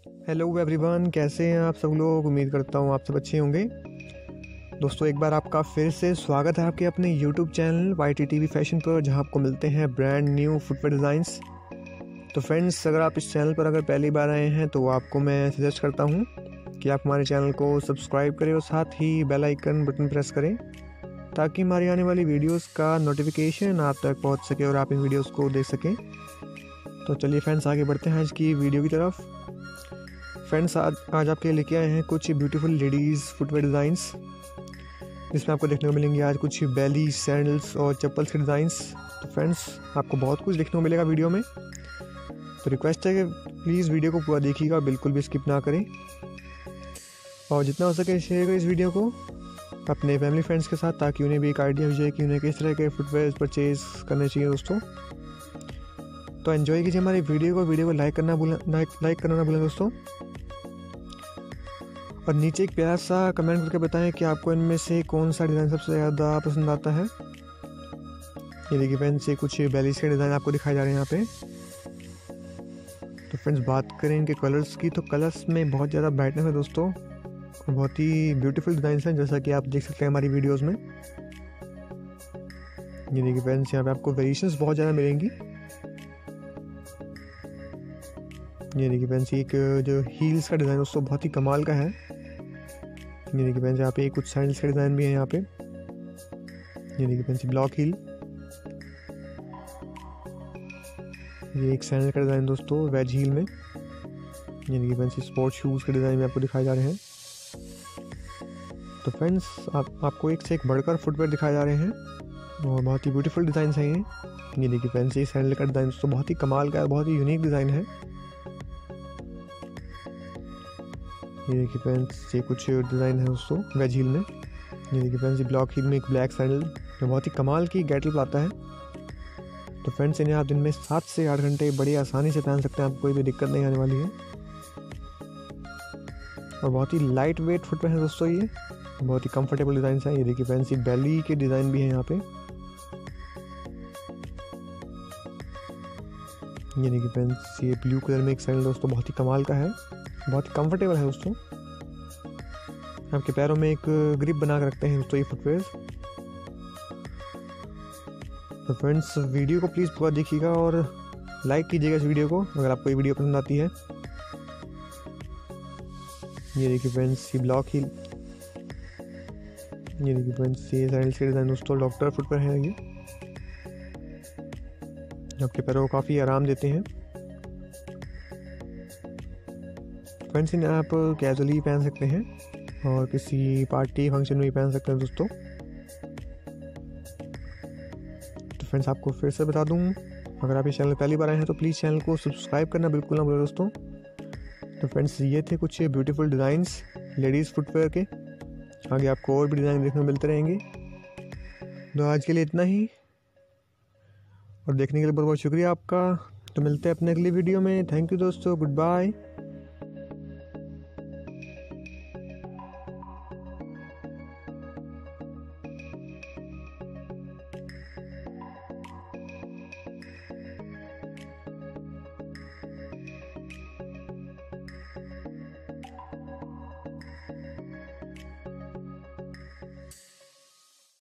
Hello everyone, कैसे हैं आप सब लोग। उम्मीद करता हूँ आप सब अच्छे होंगे। दोस्तों, एक बार आपका फिर से स्वागत है आपके अपने यूट्यूब चैनल YTTV फैशन पर, जहाँ आपको मिलते हैं ब्रांड न्यू फुटवेयर डिज़ाइंस। तो फ्रेंड्स, अगर आप इस चैनल पर अगर पहली बार आए हैं तो आपको मैं सजेस्ट करता हूँ कि आप हमारे चैनल को सब्सक्राइब करें और साथ ही बेल आइकन बटन प्रेस करें, ताकि हमारी आने वाली वीडियोस का नोटिफिकेशन आप तक पहुँच सके और आप इन वीडियोज़ को देख सकें। तो चलिए फ्रेंड्स, आगे बढ़ते हैं आज की वीडियो की तरफ। फ्रेंड्स, आज आपके लिए लेके आए हैं कुछ ब्यूटीफुल लेडीज़ फुटवेयर डिज़ाइंस, जिसमें आपको देखने को मिलेंगे आज कुछ बेली, सैंडल्स और चप्पल्स के डिज़ाइंस। तो फ्रेंड्स, आपको बहुत कुछ देखने को मिलेगा वीडियो में, तो रिक्वेस्ट है कि प्लीज़ वीडियो को पूरा देखिएगा, बिल्कुल भी स्किप ना करें और जितना हो सके शेयर करें इस वीडियो को अपने फैमिली फ्रेंड्स के साथ, ताकि उन्हें भी एक आइडिया हो जाए कि उन्हें किस तरह के फुटवेयर परचेज़ करने चाहिए। दोस्तों, तो एंजॉय कीजिए हमारी वीडियो को लाइक करना ना भूलें दोस्तों, और नीचे एक प्यारा सा कमेंट करके बताएं कि आपको इनमें से कौन सा डिज़ाइन सबसे ज़्यादा पसंद आता है। ये देखिए फ्रेंड्स, ये कुछ बेलीज के डिज़ाइन आपको दिखाए जा रहे हैं यहाँ पे। तो फ्रेंड्स, बात करें इनके कलर्स की, तो कलर्स में बहुत ज़्यादा ब्राइटनेस है दोस्तों, और बहुत ही ब्यूटीफुल डिज़ाइन हैं, जैसा कि आप देख सकते हैं हमारी वीडियोज़ में। ये देखिए फ्रेंड्स, यहाँ पे आपको वेरिएशंस बहुत ज़्यादा मिलेंगी। ये देखिए फ्रेंड्स, एक जो हील्स का डिज़ाइन दोस्तों बहुत ही कमाल का है। ये देखिए फ्रेंड्स, यहाँ पे कुछ सैंडल्स का डिज़ाइन भी है यहाँ पे। ये देखिए फ्रेंड्स, ब्लॉक हील, ये एक सैंडल का डिज़ाइन दोस्तों वेज हील में। ये देखिए फ्रेंड्स, स्पोर्ट शूज़ के डिज़ाइन में आपको दिखाए जा रहे हैं। तो फ्रेंड्स, आपको एक से एक बढ़कर फुटवेयर दिखाए जा रहे हैं और बहुत ही ब्यूटीफुल डिज़ाइन हैं ये देखिए फ्रेंड्स, ये सैंडल का डिज़ाइन दोस्तों बहुत ही कमाल का है, बहुत ही यूनिक डिज़ाइन है। ये देखिए फ्रेंड्स, ये कुछ डिज़ाइन है दोस्तों वेज हील में। ये देखिए फ्रेंड्स, ये ब्लॉक हील में एक ब्लैक सैंडल जो बहुत ही कमाल की गेटअप लाता है। तो फ्रेंड्स, इन्हें आप दिन में 7 से 8 घंटे बड़ी आसानी से पहन सकते हैं, आपको कोई भी दिक्कत नहीं आने वाली है। और बहुत ही लाइट वेट फुटवेयर है दोस्तों, ये बहुत ही कंफर्टेबल डिज़ाइन है। ये देखिए फ्रेंड्स, ये बेली के डिज़ाइन भी है यहाँ पे। ये देखिए फ्रेंड्स, ये ब्लू कलर में एक सैंडल दोस्तों बहुत ही कमाल का है, बहुत ही कंफर्टेबल है दोस्तों, आपके पैरों में एक ग्रिप बना कर रखते हैं दोस्तों ये फुटवेयर। तो फ्रेंड्स, वीडियो को प्लीज़ पूरा देखिएगा और लाइक कीजिएगा इस वीडियो को अगर आपको ये वीडियो पसंद आती है। ये देखिए फ्रेंड्स, ये ब्लॉक हील, ये देखिए फ्रेंड्स, ये सैंडल्स के डिज़ाइन दोस्तों डॉक्टर फुटवेयर है ये, जो आपके पैरों को काफ़ी आराम देते हैं। फ्रेंड्स, इन्हें आप कैजुअली पहन सकते हैं और किसी पार्टी फंक्शन में भी पहन सकते हैं दोस्तों। तो फ्रेंड्स, आपको फिर से बता दूं, अगर आप इस चैनल पहली बार आए हैं तो प्लीज़ चैनल को सब्सक्राइब करना बिल्कुल ना भूलें दोस्तों। तो फ्रेंड्स, ये थे कुछ ब्यूटीफुल डिज़ाइंस लेडीज़ फुटवेयर के। आगे आपको और भी डिज़ाइन देखने को मिलते रहेंगे। तो आज के लिए इतना ही, और देखने के लिए बहुत बहुत शुक्रिया आपका। तो मिलते हैं अपने अगली वीडियो में। थैंक यू दोस्तों, गुड बाय।